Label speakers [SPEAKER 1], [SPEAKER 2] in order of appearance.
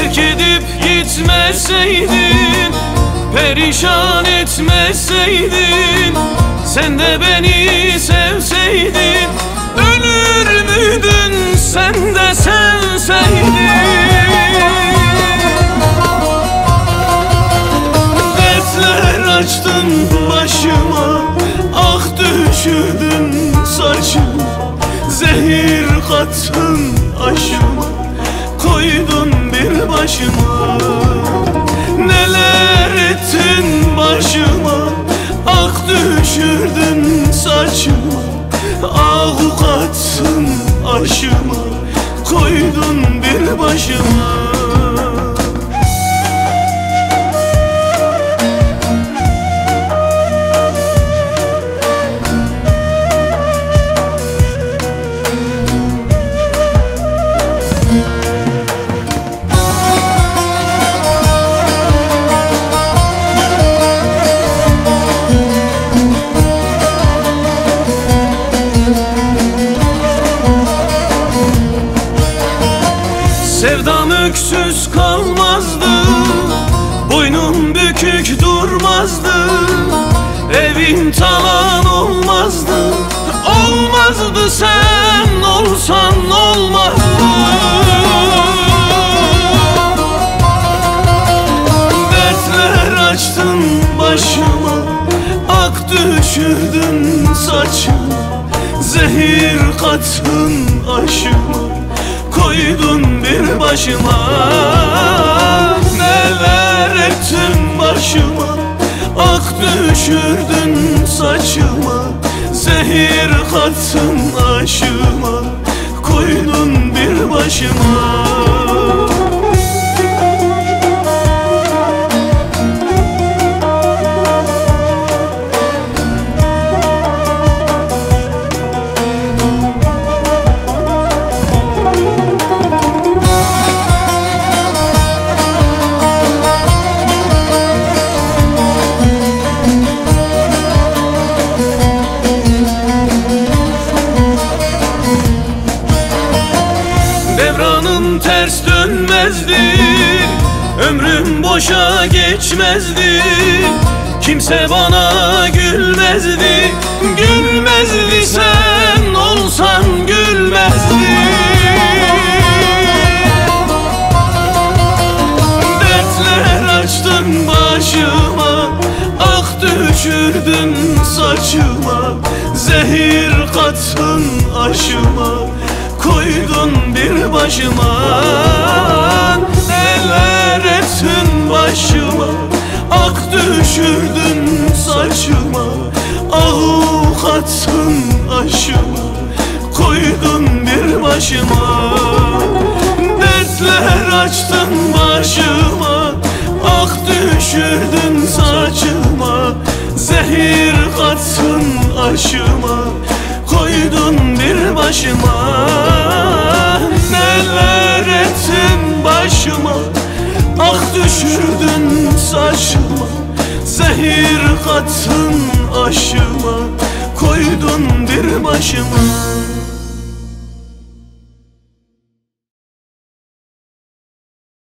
[SPEAKER 1] terk edip gitmeseydin, perişan etmeseydin, sen de beni sevseydin, ölür müydün sen de sevseydin? Dertler açtın başıma, ah düşürdün saçıma, zehir kattın aşıma, koydun bir başıma. Neler ettin başıma, ah düşürdün saçıma, ah kattın aşıma, koydun bir başıma. Sevdam öksüz kalmazdı, boynum bükük durmazdı, evin talan olmazdı, olmazdı sen olsan olmazdı. Dertler açtın başıma, ak düşürdün saçıma, zehir kattın aşıma, koydun bir başıma. Neler ettin başıma, ak düşürdün saçıma, zehir kattın aşıma, koydun bir başıma. Devranım ters dönmezdi, ömrüm boşa geçmezdi, kimse bana gülmezdi, gülmezdi sen olsan gülmezdi. Dertler açtın başıma, ah düşürdün saçıma, zehir kattın aşıma, koydun bir başıma. Neler ettin başıma, ak düşürdün saçıma, ah kattın aşıma, koydun bir başıma. Dertler açtın başıma, ak düşürdün saçıma, zehir kattın aşıma, koydun bir başıma. Neler ettin başıma, ah düşürdün saçıma, zehir kattın aşıma, koydun bir başıma.